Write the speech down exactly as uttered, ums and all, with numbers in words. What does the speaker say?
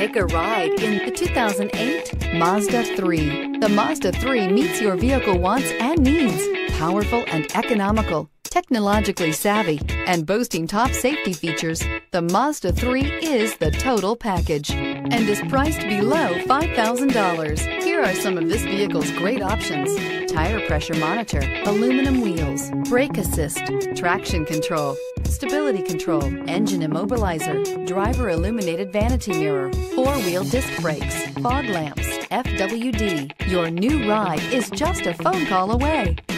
Take a ride in the two thousand eight Mazda three. The Mazda three meets your vehicle wants and needs. Powerful and economical, technologically savvy, and boasting top safety features, the Mazda three is the total package and is priced below five thousand dollars. Here are some of this vehicle's great options: tire pressure monitor, aluminum wheels, brake assist, traction control, stability control, engine immobilizer, driver illuminated vanity mirror, four-wheel disc brakes, fog lamps, F W D. Your new ride is just a phone call away.